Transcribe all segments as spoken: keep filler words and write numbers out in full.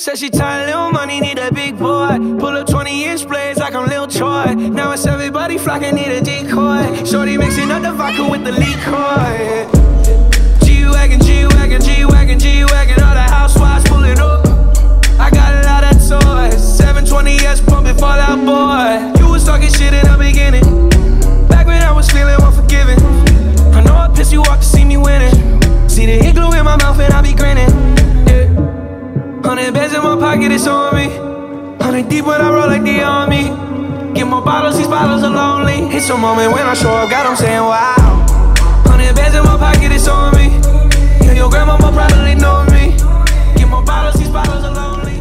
Said she tired, little money, need a big boy. Pull up twenty inch blades like I'm Lil Troy. Now it's everybody flocking, need a decoy. Shorty mixing up the vodka with the liquor. G-Wagon, G-Wagon, G-Wagon, G-Wagon. All the housewives pulling up. I got a lot of toys. seven twenty S pumping Fall Out Boy. You was talking shit in the beginning, back when I was feeling unforgiving. I know I pissed you off to see me winning. See the hit glue in my mouth and I be grinning. Yeah. Hundred bands in my pocket, it's on me. Hundred deep when I roll like the army. Get more bottles, these bottles are lonely. It's a moment when I show up, God, I'm saying wow. Hundred bands in my pocket, it's on me. Yeah, your grandma probably know me. Get more bottles, these bottles are lonely.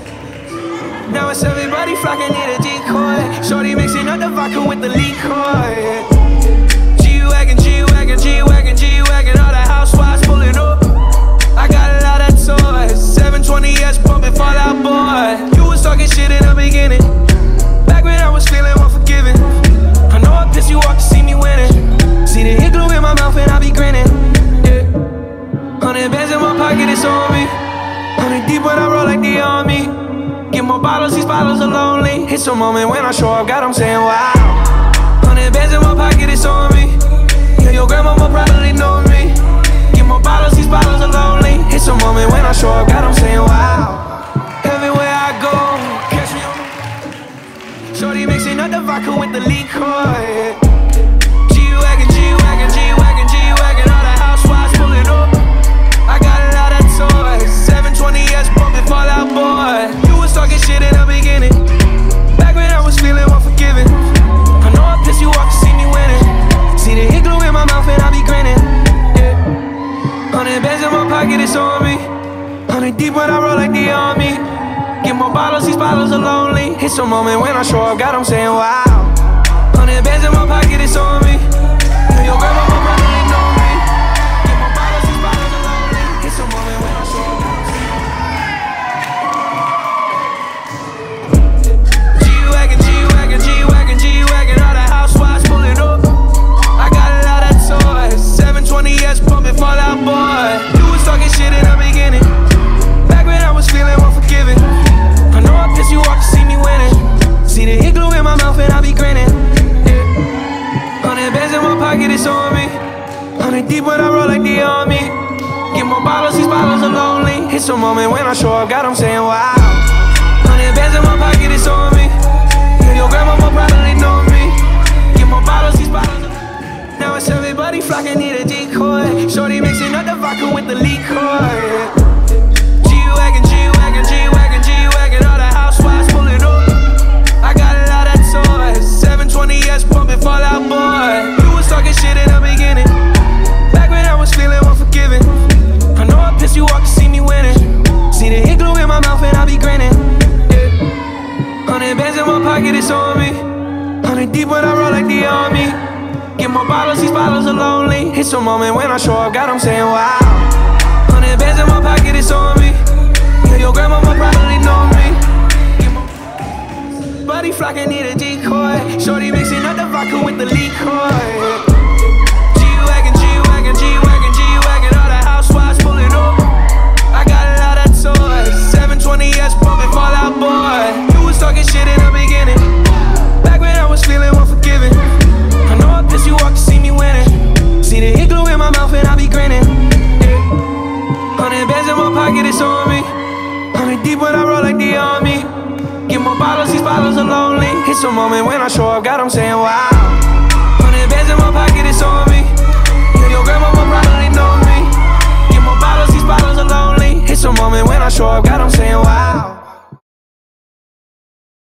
Now it's everybody flocking, need a decoy. Shorty mixing up the vodka with the liquor. G-Wagon, G-Wagon, G-Wagon, G-Wagon. All the housewives pulling up. I got a lot of toys. seven twenty S pumping Fall Out Boy. You was talking shit in the beginning, back when I was feeling unforgiving. I know I pissed you off to see me winning. See the hit glue in my mouth and I be grinning. Yeah. Hundred bands in my pocket, it's on me. Hundred deep when I roll like the army. Get more bottles, these bottles are lonely. It's a moment when I show up, God, I'm saying wow. Hundred bands in my pocket, it's on me. Yeah, your grandma probably know me. Get more bottles, these bottles are lonely. It's a moment when I show up, God, I'm saying wow. Everywhere I go, catch me on. Shorty mixing up the vodka with the liquor. G-Wagon, G-Wagon, G-Wagon, G-Wagon. All the housewives pulling up. I got a lot of toys. seven twenty S pumping Fall Out Boy. You was talking shit in the beginning, back when I was feeling unforgiving. I know I pissed you off to see me winning. See the hit glue in my mouth and I be grinning. Yeah. Hundred bands in my pocket, it's on me. Hundred deep when I roll like the army. Get more bottles, these bottles are lonely. It's a moment when I show up, God, I'm saying wow. Hundred bands in my pocket, it's on me. Yeah, your grandma probably know me. Get more bottles, these bottles are lonely. It's a moment when I show up, God, I'm saying wow. G-Wagon, G-Wagon, G-Wagon, G-Wagon. All the housewives pulling up. I got a lot of toys. seven twenty S pumping Fall Out Boy. You was talking shit in the beginning, back when I was feeling unforgiving. I know I pissed you off to see me winning. See the hit glue in my mouth and I be grinning. Yeah. Hundred bands in my pocket, it's on me. Hundred deep when I roll like the army. Get more bottles, these bottles are lonely. It's a moment when I show up, God, I'm saying wow. Hundred bands in my pocket, it's on me. Yeah, your grandma probably know me. Get more bottles, these bottles are... Now it's everybody flocking, need a decoy. Shorty mixing up the vodka with the liquor. G-Wagon, G-Wagon, G-Wagon, G-Wagon. All the housewives pulling up. I got a lot of toys. seven twenty S pumping Fall Out Boy. You was talking shit in the beginning, back when I was feeling unforgiving. I know I pissed you off to see me winning. See the hit glue in my mouth and I be grinning. Yeah. Hundred bands in my pocket, it's on me. Hundred deep when I roll like the army. Get more bottles, these bottles are lonely. It's a moment when I show up, God, I'm saying wow. Hundred bands in my pocket, it's on me. Yeah, your grandma probably know me. Get more body flocking, need a decoy. Shorty mixing up the vodka with the liquor. G-Wagon, G-Wagon, G-Wagon, G-Wagon. All the housewives pulling up. I got a lot of toys. seven twenty S pumping Fall Out Boy. You was talking shit in the beginning, back when I was feeling unforgiving. I know I pissed you off to see me winning. See the hit glue in my mouth and I be grinning. Yeah. Hundred bands in my pocket, it's on me. Hundred deep when I roll like the army. Get more bottles, these bottles are lonely. It's a moment when I show up, God, I'm saying wow.